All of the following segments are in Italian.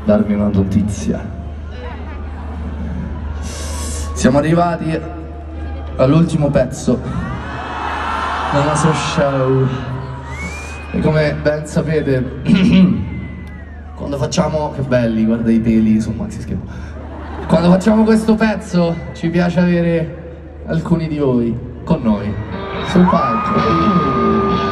darvi una notizia. Siamo arrivati all'ultimo pezzo del nostro show e come ben sapete quando facciamo, che belli, guarda i peli su maxi schermo, quando facciamo questo pezzo ci piace avere alcuni di voi con noi sul palco.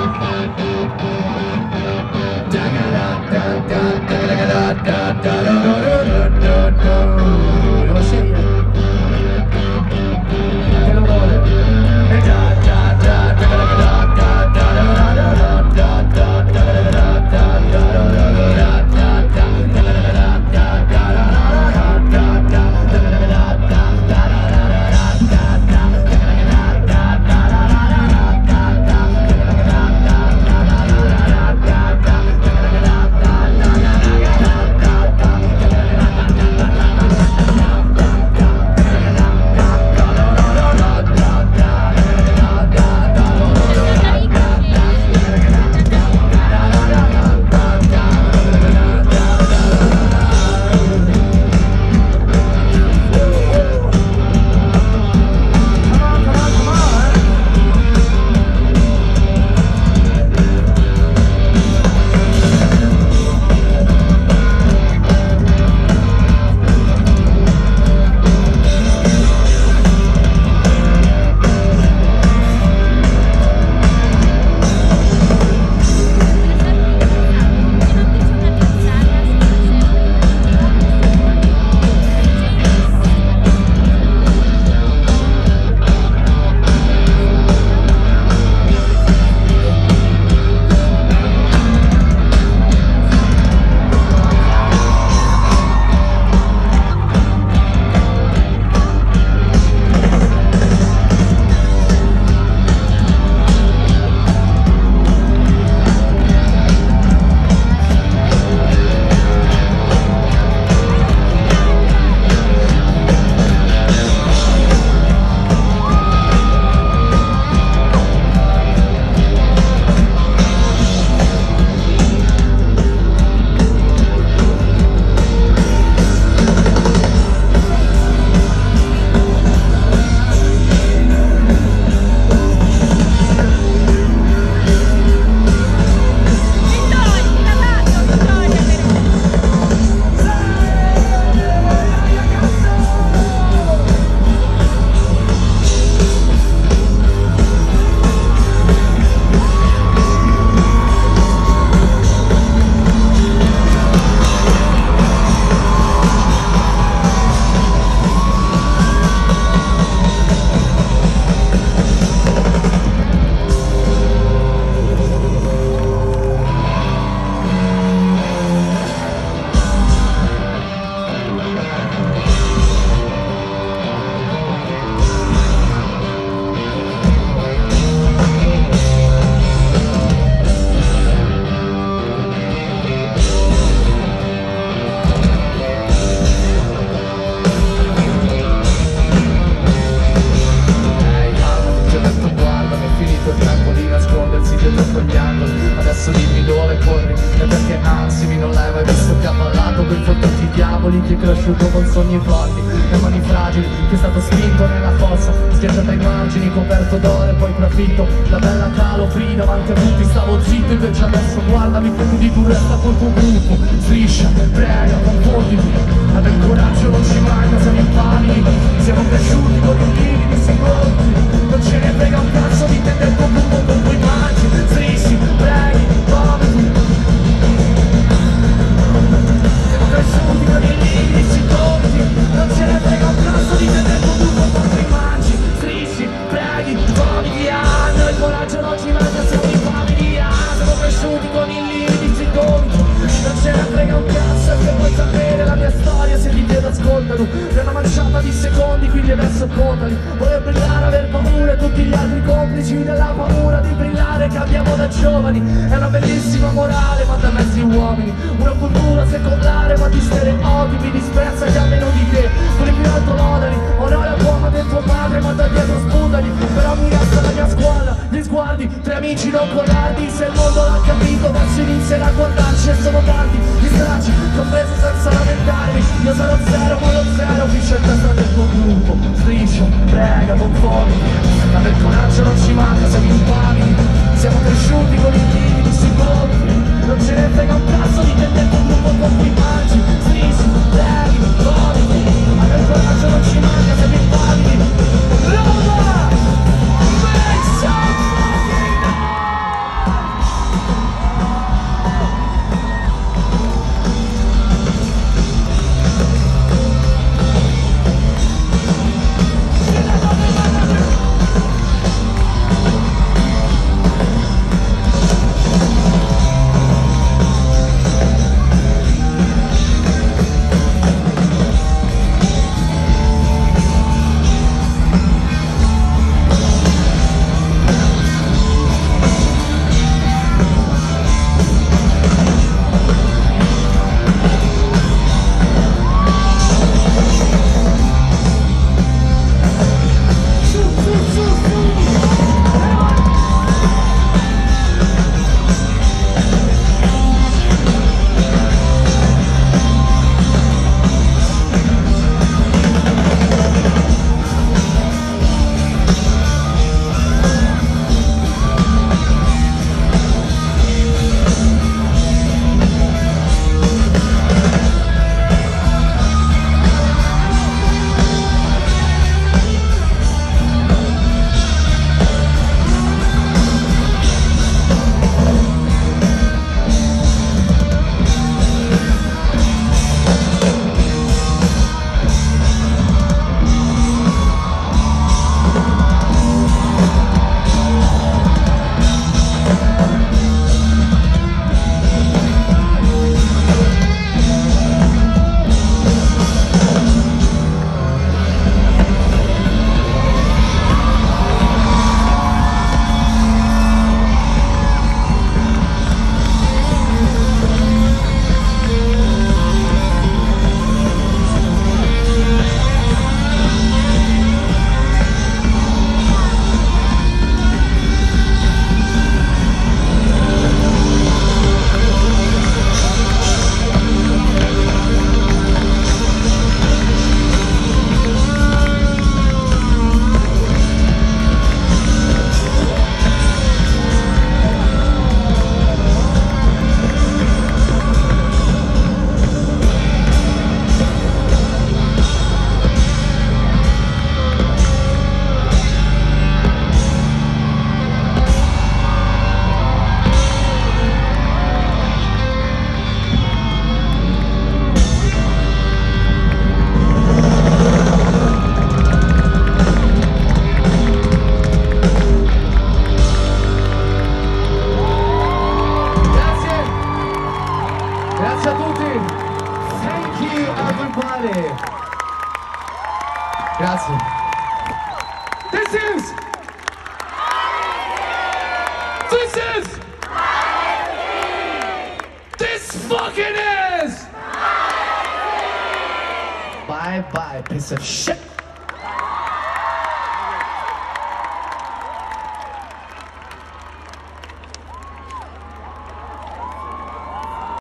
Adesso dimmi dove corri e perché ansimi, non l'hai mai visto che ha ballato per fotterti i diavoli, che è cresciuto con sogni forti e mani fragili, che è stato spinto nella fossa, schiacciato ai margini, coperto d'oro e poi trafitto da bella calofri davanti a tutti, stavo zitto, invece adesso guardami, di tu resta col tuo gruppo, striscia, prega, confonditi, ad il coraggio non ci manca, siamo in panico, siamo cresciuti con i limiti secondi, non ce ne frega un cazzo di te del tuo gruppo con cui mangi, strisci, preghi, vomiti, siamo cresciuti con i limiti secondi, non ce ne frega un cazzo di te del tuo gruppo con cui mangi, strisci, preghi, vomiti, hanno il coraggio non ci manca, siamo in famiglia, siamo cresciuti con i limiti secondi, non ce ne frega un cazzo e che vuoi sapere la mia storia se ti chiedo ascoltalo, è una manciata di secondi quindi adesso contali, voglio brillare, aver paura e tutti gli altri complici della paura di brillare che abbiamo da giovani, è una bellissima morale ma da mezzi uomini, una cultura secolare ma di stereotipi, disprezza che almeno di te, con il più alto lodali, onore a tuo madre e tuo padre ma da dietro sputali, però mi resta la mia scuola, gli sguardi, tre amici non collardi, se il mondo l'ha capito verso inizierà a guardarci e sono tanti gli stracci, compreso senza la zero con lo zero, qui c'è il testa del tuo gruppo. Striscia, prega, con fuoco, ma del coraggio non ci manca, siamo impavidi. Siamo cresciuti con i limiti secondi, non ce ne frega un cazzo di te del tuo gruppo con cui mangi. Striscia, preghi, vomiti, ma del coraggio non ci manca, siamo impavidi. Roma! Make some fucking noise! Grazie a tutti. Thank you everybody. Grazie. This fucking is. Bye bye, piece of shit.